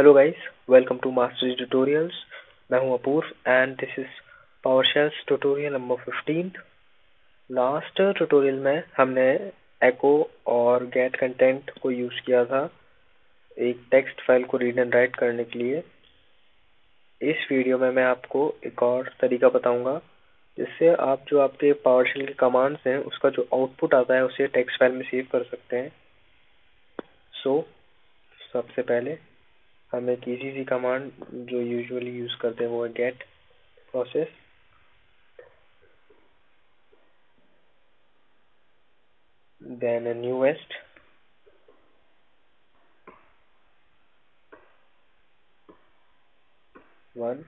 Hello guys, welcome to masters tutorials. मैं हूं Apurva and this is PowerShell's tutorial number 15। Last tutorial में हमने एको और गेट कंटेंट को यूज किया था एक टेक्स्ट फाइल को रीड एंड राइट करने के लिए। इस वीडियो में मैं आपको एक और तरीका बताऊंगा जिससे आप जो आपके पावरशेल के कमांड्स हैं उसका जो आउटपुट आता है उसे टेक्स्ट फाइल में सेव कर सकते हैं। सबसे पहले हम एक इजी सी कमांड जो यूजुअली यूज करते हैं वो है get process, then newest, one,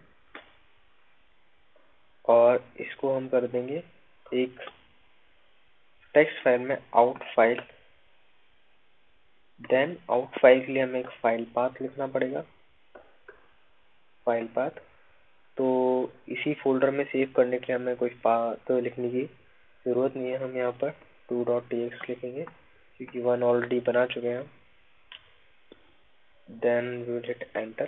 और इसको हम कर देंगे एक टेक्स्ट फाइल में out file. Then out file के लिए हमें एक फाइल पाथ लिखना पड़ेगा। फाइल पाथ तो इसी फोल्डर में सेव करने के लिए हमें कोई पाथ लिखने की जरूरत नहीं है। हम यहाँ पर 2.txt लिखेंगे क्योंकि वन ऑलरेडी बना चुके हैं। Then we will hit enter.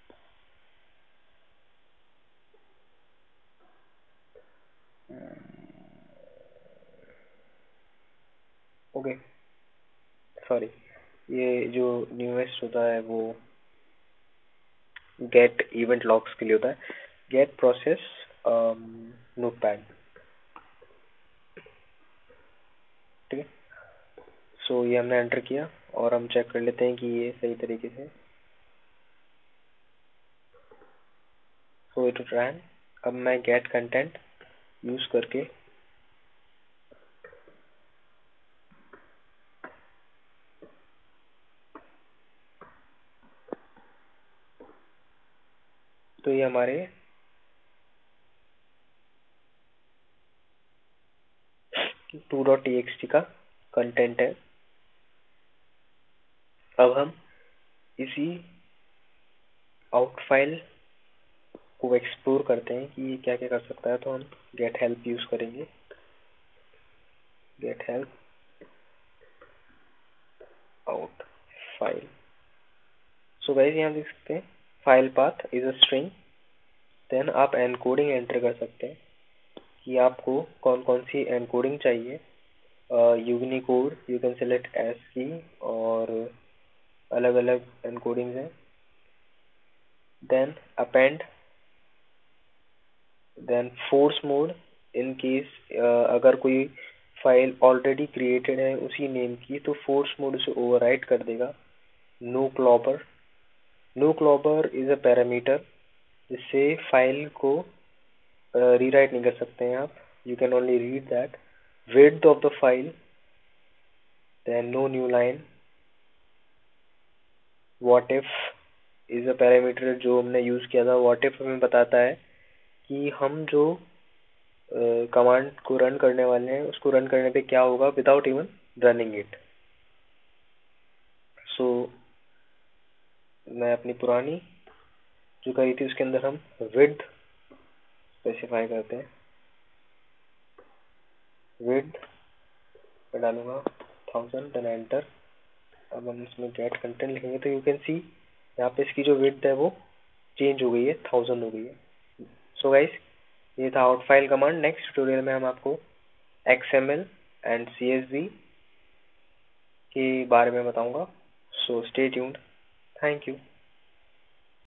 Okay, sorry, ये जो न्यूएस्ट होता है वो गेट इवेंट लॉग्स के लिए होता है। गेट प्रोसेस नोटपैड, ठीक है। सो ये हमने एंटर किया और हम चेक कर लेते हैं कि ये सही तरीके से इट रैन। अब मैं गेट कंटेंट यूज करके तो ये हमारे टू डॉट टी का कंटेंट है। अब हम इसी आउट फाइल को एक्सप्लोर करते हैं कि ये क्या क्या कर सकता है। तो हम गेट हेल्प यूज करेंगे। Get help out file. So guys यहाँ देख सकते हैं file path is a string. Then आप एनकोडिंग एंटर कर सकते हैं कि आपको कौन कौन सी एनकोडिंग चाहिए। Unicode you can select ASCII और अलग अलग एनकोडिंग हैं। Then append, then force mode in case अगर कोई फाइल ऑलरेडी क्रिएटेड है उसी नेम की तो फोर्स मोड उसे ओवरराइट कर देगा। No clobber, no clobber is a parameter जिससे फाइल को रीराइट नहीं कर सकते हैं आप। You can only read that. Width of the file, then no new line. What if is a parameter जो हमने यूज किया था। व्हाट इफ हमें बताता है कि हम जो कमांड को रन करने वाले हैं उसको रन करने पे क्या होगा without even running it. So मैं अपनी पुरानी जो करी थी उसके अंदर हम विड्थ स्पेसिफाई करते हैं। विड्थ पे डालूंगा 1000, देन एंटर। अब हम इसमें गेट कंटेंट लिखेंगे तो यू कैन सी यहाँ पे इसकी जो विड्थ है वो चेंज हो गई है, 1000 हो गई है। सो गाइस, ये था out file command. Next tutorial में हम आपको XML एंड CSV के बारे में बताऊंगा। So stay tuned. Thank you.